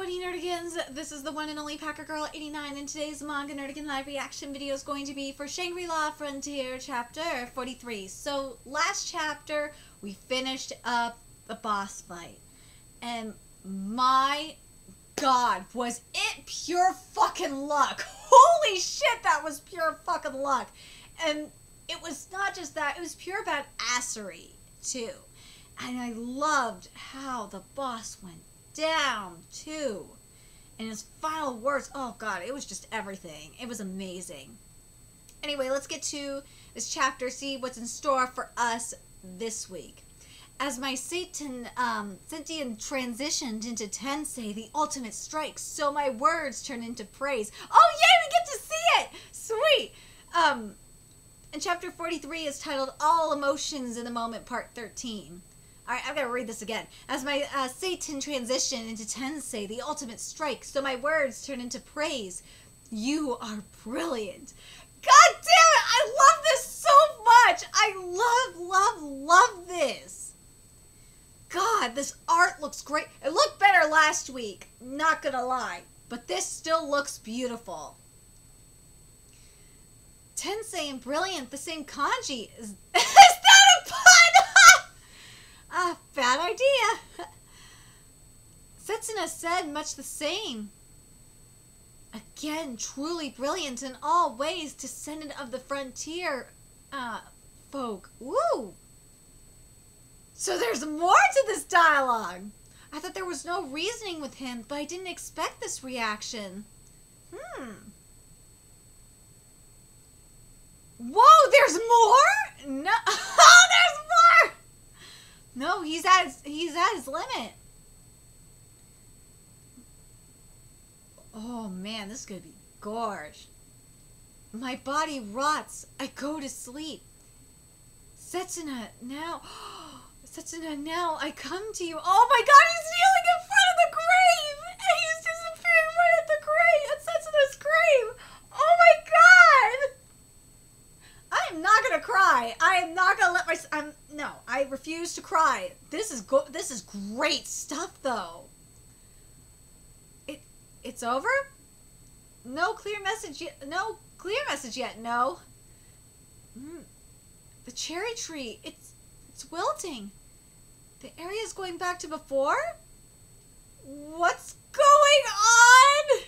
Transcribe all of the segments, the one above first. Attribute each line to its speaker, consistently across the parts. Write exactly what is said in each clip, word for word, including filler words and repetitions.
Speaker 1: Howdy Nerdigans, this is the one and only Packer Girl eighty-nine, and today's manga Nerdigan live reaction video is going to be for Shangri-La Frontier chapter forty-three. So last chapter we finished up the boss fight, and my god, was it pure fucking luck. Holy shit, that was pure fucking luck. And it was not just that, it was pure badassery too. And I loved how the boss went down too, and his final words, oh god, it was just everything. It was amazing. Anyway, let's get to this chapter, see what's in store for us this week. As my Satan um sentient transitioned into Tensei, the ultimate strike, so my words turned into praise. Oh yay, we get to see it. Sweet. Um and chapter forty-three is titled All Emotions in the Moment, part thirteen. Alright, I've got to read this again. As my uh, Satan transitioned into Tensei, the ultimate strike, so my words turn into praise. You are brilliant. God damn it! I love this so much! I love, love, love this. God, this art looks great. It looked better last week, not gonna lie. But this still looks beautiful. Tensei and brilliant, the same kanji. Is, is that a pun? Ah, bad idea. Setsuna said much the same. Again, truly brilliant in all ways, descendant of the frontier uh, folk. Woo! So there's more to this dialogue. I thought there was no reasoning with him, but I didn't expect this reaction. Hmm. Whoa, there's more? No. Oh, there's more! No, he's at his, he's at his limit. Oh man, this is gonna be gorge. My body rots. I go to sleep. Setsuna, now, Setsuna, now I come to you. Oh my god, he's kneeling in front of the grave, and he's disappearing right at the grave, at Setsuna's grave. Oh my god! I am not gonna cry. I am not gonna let my. I'm no. I refuse to cry. This is go. This is great stuff, though. It. It's over. No clear message yet. No clear message yet. No. Mm. The cherry tree. It's. It's wilting. The area is going back to before. What's going on?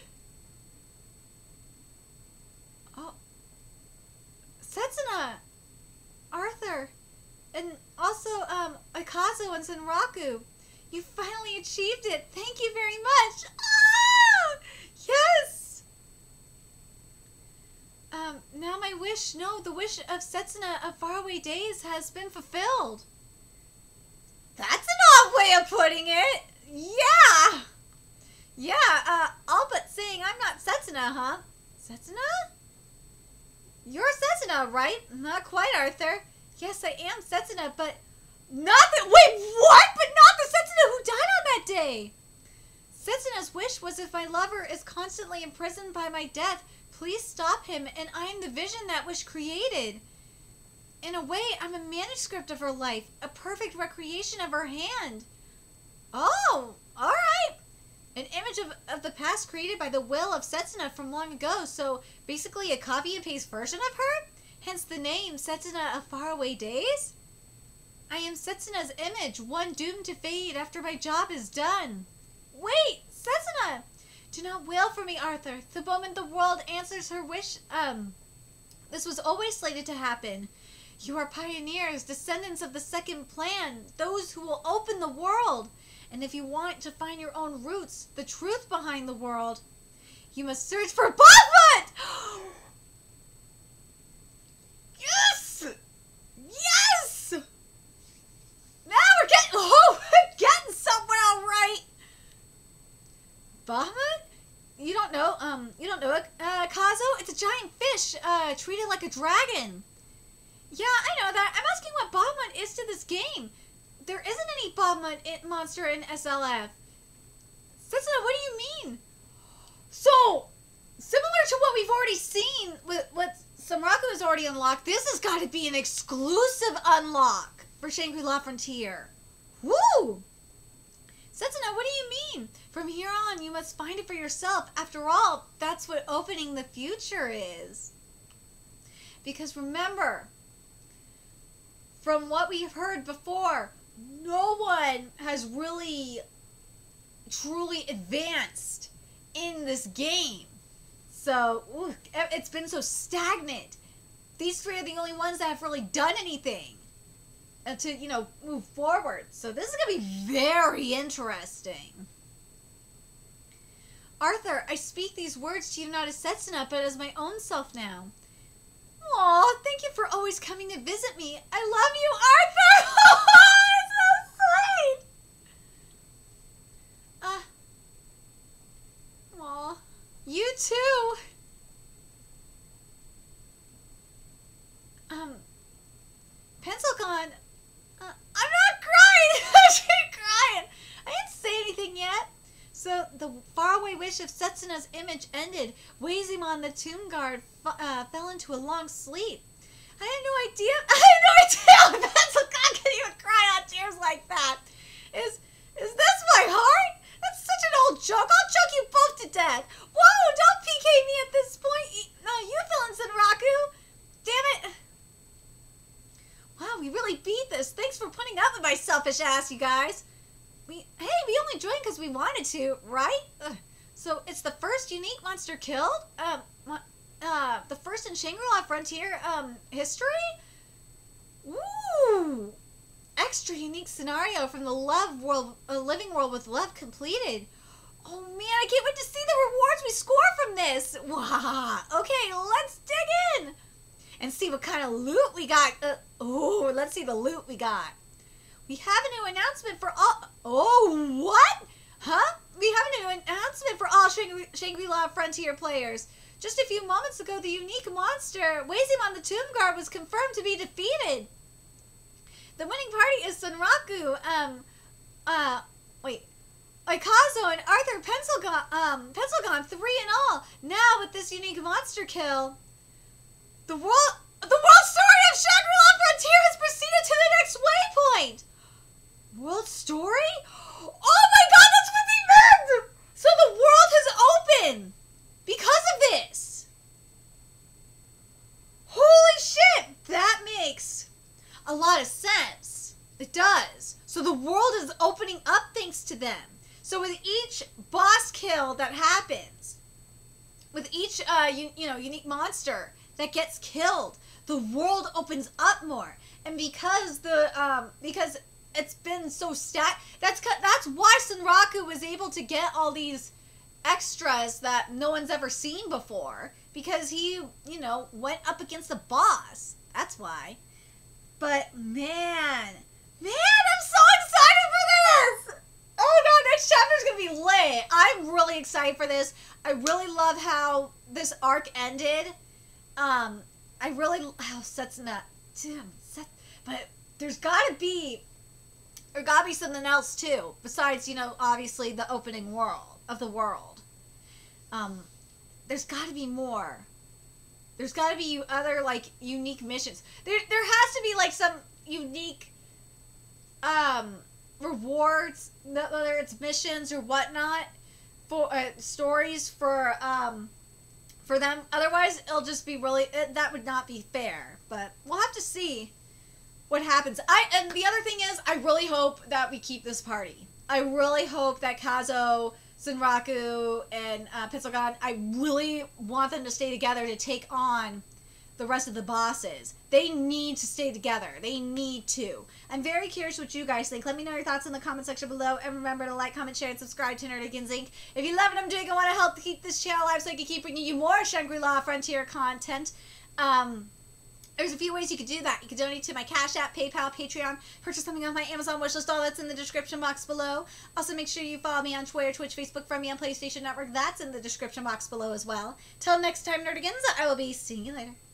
Speaker 1: Oh. Setsuna, Arthur, and also um, Akazu and Senraku. You finally achieved it. Thank you very much. Ah! Yes! Um, now my wish, no, the wish of Setsuna of faraway days has been fulfilled. That's an odd way of putting it. Yeah! Yeah, uh, all but saying I'm not Setsuna, huh? Setsuna? You're Setsuna, right? Not quite, Arthur. Yes, I am Setsuna, but not the- Wait, what? But not the Setsuna who died on that day! Setsuna's wish was if my lover is constantly imprisoned by my death, please stop him, and I am the vision that wish created. In a way, I'm a manuscript of her life, a perfect recreation of her hand. Oh, alright. An image of, of the past created by the will of Setsuna from long ago, so basically a copy and paste version of her? Hence the name, Setsuna of Faraway Days? I am Setsuna's image, one doomed to fade after my job is done. Wait, Setsuna! Do not wail for me, Arthur. The moment the world answers her wish, um, this was always slated to happen. You are pioneers, descendants of the second plan, those who will open the world. And if you want to find your own roots, the truth behind the world, you must search for Bahamut! Yes! Yes! Now we're getting, oh, we're getting somewhere, all right. Bahamut? You don't know, um, you don't know it, uh, Kazo? It's a giant fish, uh, treated like a dragon. Yeah, I know that. I'm asking what Bahamut is to this game. There isn't any Bahamut monster in S L F. Setsuna, what do you mean? So, similar to what we've already seen with what Senraku has already unlocked, this has got to be an exclusive unlock for Shangri-La Frontier. Woo! Setsuna, what do you mean? From here on, you must find it for yourself. After all, that's what opening the future is. Because remember, from what we've heard before, no one has really truly advanced in this game. So, ooh, it's been so stagnant. These three are the only ones that have really done anything to, you know, move forward. So this is going to be very interesting. Arthur, I speak these words to you not as Setsuna, but as my own self now. Aw, thank you for always coming to visit me. I love you, Arthur! It's so sweet! Uh, aw, you too. Um, Pencilgon, uh, I'm not crying! I'm crying! I didn't say anything yet. So, the faraway wish of Setsuna's image ended. Waizimon, the tomb guard, uh, fell into a long sleep. I had no idea. I had no idea Pencilgon could even cry out tears like that. Is, is this my heart? That's such an old joke. I'll choke you both to death. Whoa, don't P K me at this point. No, you villain, Senraku. Damn it. Wow, we really beat this. Thanks for putting up with my selfish ass, you guys. We, hey, we only joined because we wanted to, right? Ugh. So it's the first unique monster killed? Um, uh, the first in Shangri-La Frontier, um, history? Ooh! Extra unique scenario from the love world, uh, living world with love completed. Oh man, I can't wait to see the rewards we score from this. Wow. Okay, let's dig in and see what kind of loot we got. Uh, oh, let's see the loot we got. We have a new announcement for all... Oh, what? Huh? We have a new announcement for all Shangri- Shangri-La Frontier players. Just a few moments ago, the unique monster, Waizimon the Tomb Guard, was confirmed to be defeated. The winning party is Senraku, um, uh, wait, Oikazo and Arthur Pencilgon, um, Pencilgon, three in all. Now, with this unique monster kill, the world, the world story of Shangri-La Frontier has proceeded to the next waypoint. World story? Oh my god, that's what they meant! So the world has opened because of this. Holy shit, that makes a lot of sense. It does. So the world is opening up thanks to them. So with each boss kill that happens, with each uh, you, you know, unique monster that gets killed, the world opens up more. And because the um, because it's been so stat. That's that's why Senraku was able to get all these extras that no one's ever seen before, because he, you know, went up against the boss. That's why. But man, man, I'm so excited for this! Oh no, next chapter's gonna be lit. I'm really excited for this. I really love how this arc ended. Um, I really how Setsuna, damn, Set, but there's gotta be. There gotta be something else too, besides, you know, obviously the opening world of the world. Um, there's gotta be more. There's gotta be other, like, unique missions. There, there has to be, like, some unique, um, rewards, whether it's missions or whatnot, for, uh, stories for, um, for them. Otherwise, it'll just be really, it, that would not be fair. But we'll have to see what happens. I and the other thing is, I really hope that we keep this party. I really hope that Kazo, Senraku, and uh, Pencilgon, I really want them to stay together to take on the rest of the bosses. They need to stay together. They need to. I'm very curious what you guys think. Let me know your thoughts in the comment section below. And remember to like, comment, share, and subscribe to Nerdigans Incorporated. If you love what I'm doing, I want to help keep this channel alive so I can keep bringing you more Shangri-La Frontier content. Um... There's a few ways you could do that. You could donate to my Cash App, PayPal, Patreon, purchase something on my Amazon wishlist. All that's in the description box below. Also, make sure you follow me on Twitter, Twitch, Facebook, friend me on PlayStation Network. That's in the description box below as well. Till next time, Nerdigans, I will be seeing you later.